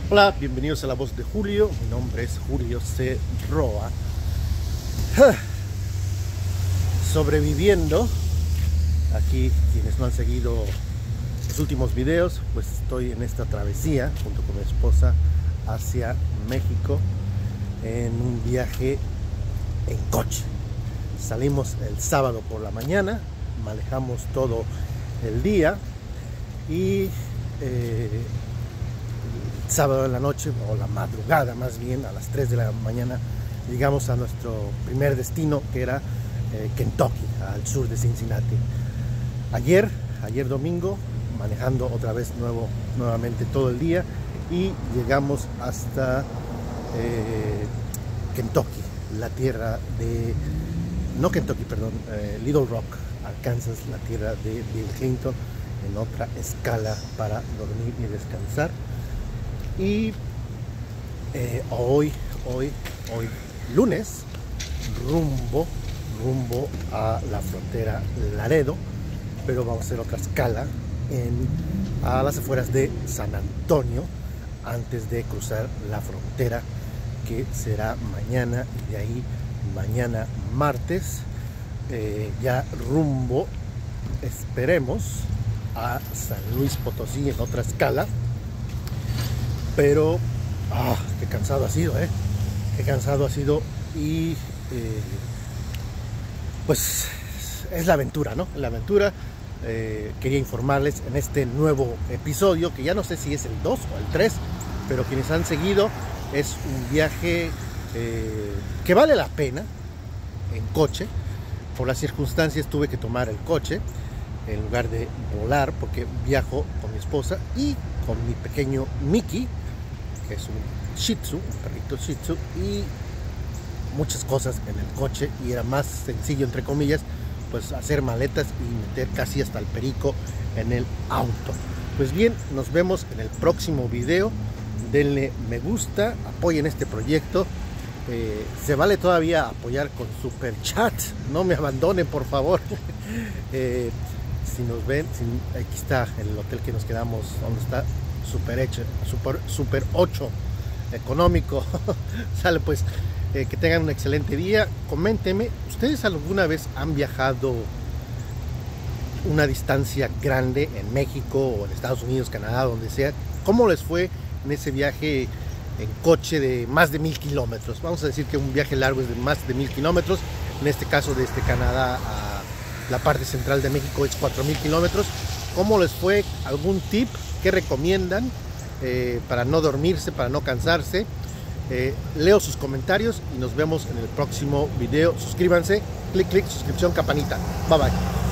Hola, bienvenidos a La Voz de Julio. Mi nombre es Julio C. Roa. Sobreviviendo. Aquí, quienes no han seguido los últimos videos, pues estoy en esta travesía junto con mi esposa hacia México en un viaje en coche. Salimos el sábado por la mañana, manejamos todo el día y sábado en la noche, o la madrugada más bien, a las 3 de la mañana, llegamos a nuestro primer destino, que era Kentucky, al sur de Cincinnati. Ayer domingo, manejando otra vez nuevamente todo el día, y llegamos hasta Kentucky, la tierra de, no Kentucky, perdón, Little Rock, Arkansas, la tierra de Bill Clinton, en otra escala para dormir y descansar. Y hoy lunes, rumbo a la frontera Laredo, pero vamos a hacer otra escala a las afueras de San Antonio antes de cruzar la frontera, que será mañana, y de ahí mañana martes ya rumbo, esperemos, a San Luis Potosí en otra escala. Pero qué cansado ha sido, qué cansado ha sido. Y pues es la aventura, ¿no? La aventura. Quería informarles en este nuevo episodio, que ya no sé si es el 2 o el 3, pero quienes han seguido, es un viaje que vale la pena en coche. Por las circunstancias tuve que tomar el coche en lugar de volar, porque viajo con mi esposa y con mi pequeño Mickey, que es un Shih Tzu, un perrito Shih Tzu, y muchas cosas en el coche, y era más sencillo, entre comillas, pues hacer maletas y meter casi hasta el perico en el auto. Pues bien, nos vemos en el próximo video. Denle me gusta, apoyen este proyecto. Se vale todavía apoyar con super chat, no me abandonen, por favor. Si nos ven, aquí está el hotel que nos quedamos, donde está super 8 económico. Sale pues, que tengan un excelente día. Coméntenme, ¿ustedes alguna vez han viajado una distancia grande en México o en Estados Unidos, Canadá, donde sea? ¿Cómo les fue en ese viaje en coche de más de 1000 kilómetros? Vamos a decir que un viaje largo es de más de 1000 kilómetros. En este caso, desde Canadá a la parte central de México es 4000 kilómetros. ¿Cómo les fue? ¿Algún tip? ¿Qué recomiendan para no dormirse, para no cansarse? Leo sus comentarios y nos vemos en el próximo video. Suscríbanse, clic, suscripción, campanita. Bye bye.